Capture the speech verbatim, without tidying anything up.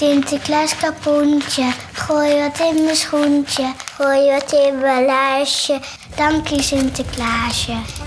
Sinterklaas kapoentje, gooi wat in mijn schoentje. Gooi wat in mijn laarsje, dank je Sinterklaasje.